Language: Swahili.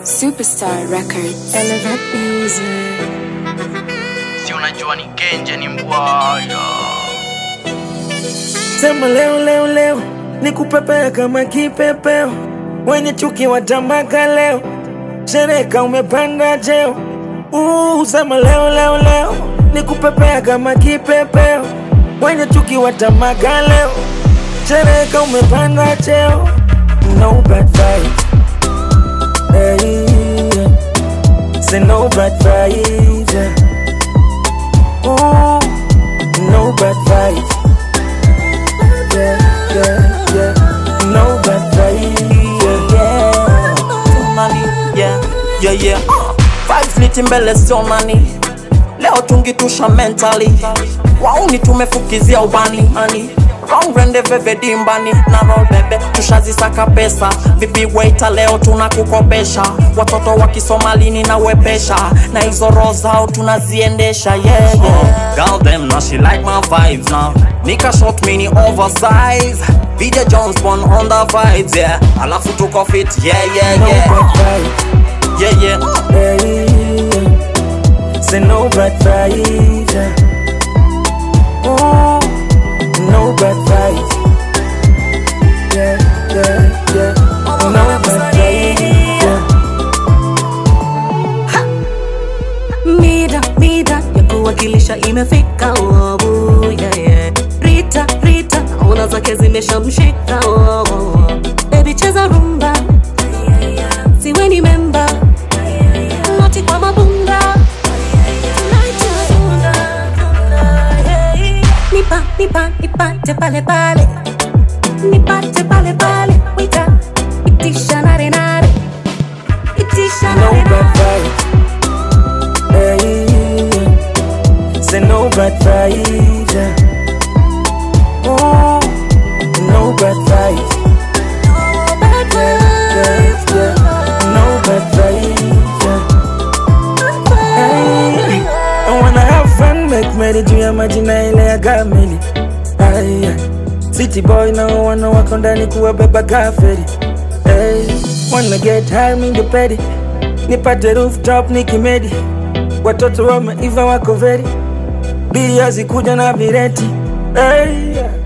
Superstar Records. Elevate music. Si unajua ni Kenje ni mbwaya. Sema leo nikupepea kama kipepeo. Wenye chuki watamaka leo. Shereka umepanda jeo. Sema leo nikupepea kama kipepeo. Wenye chuki watamaka leo. Shereka umepanda jeo. No bad vibes. Hey, say no bad vibes. No bad vibes. Yeah. No bad vibes. Yeah. Vibes liti mbele sio nani. Leo tungitusha mentally. Wauni tumefukizia ubani ani. Wrong rende veve dimbani na roll bebe tushazisaka pesa. Vipi waiter leo tunakukopesha. Watoto wakisomalini na wepesha. Na hizo roho zao tunaziendesha. Yeah. Girl them now she like my vibes now. Nika short mini oversize. VDJ Jones born on the vibes, yeah. Alafu tuko fit, yeah. Yeah. Say no bad vibes. No bad vibes. Yeah. No bad vibes. Mida ya kuwakilisha imefika. Yeah. Rita ona zake zimeshamshika. Baby cheza rumba. Siwe ni member. Noti kwa mabunda. Nipate pale. Nipate pale. Wita. Itisha nare. No bad vibes. Hey. Say no bad vibes. No bad vibes. Yeah. No bad vibes. Hey. I wanna have fun, make merry. Juu ya majina ile ya gameli. City boy na wana wako ndani kuwabeba gaferi. Hey. Wanna get high mingi pedi. Nipate rooftop nikimedi. Watoto wameiva wako veri. Bia zikuja na vireti. Hey.